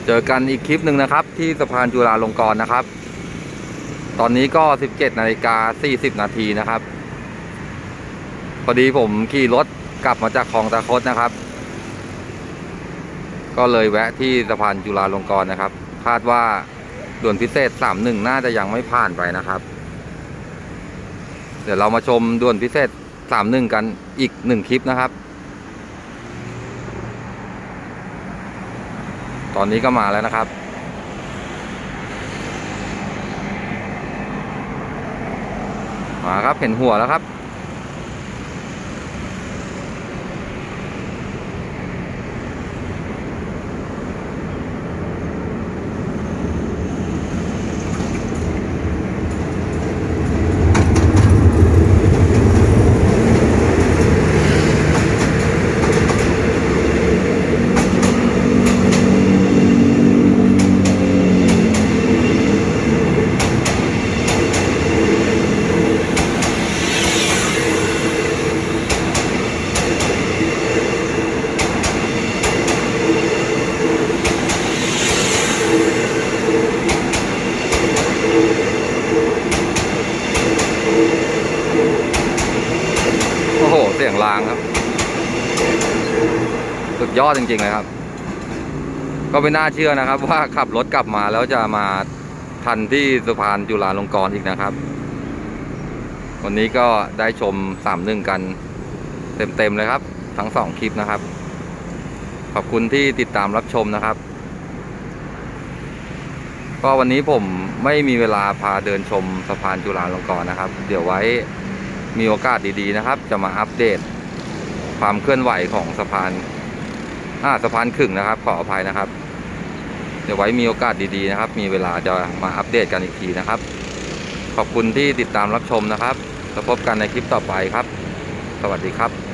เจอกันอีกคลิปหนึ่งนะครับที่สะพานจุฬาลงกรณ์นะครับตอนนี้ก็ 17:40 นาทีนะครับพอดีผมขี่รถกลับมาจากคลองตะคดนะครับก็เลยแวะที่สะพานจุฬาลงกรณ์นะครับคาดว่าด่วนพิเศษ31น่าจะยังไม่ผ่านไปนะครับเดี๋ยวเรามาชมด่วนพิเศษ31กันอีก1คลิปนะครับตอนนี้ก็มาแล้วนะครับมาครับเห็นหัวแล้วครับโอ้โหเสียงรางครับสุดยอดจริงๆเลยครับก็ไม่น่าเชื่อนะครับว่าขับรถกลับมาแล้วจะมาทันที่สะพานจุฬาลงกรณ์อีกนะครับวันนี้ก็ได้ชม31กันเต็มเลยครับทั้ง2คลิปนะครับขอบคุณที่ติดตามรับชมนะครับก็วันนี้ผมไม่มีเวลาพาเดินชมสะพานจุฬาลงกรณ์นะครับเดี๋ยวไว้มีโอกาสดีๆนะครับจะมาอัปเดตความเคลื่อนไหวของสะพานขึ่งนะครับขออภัยนะครับเดี๋ยวไว้มีโอกาสดีๆนะครับมีเวลาจะมาอัปเดตกันอีกทีนะครับขอบคุณที่ติดตามรับชมนะครับแล้วพบกันในคลิปต่อไปครับสวัสดีครับ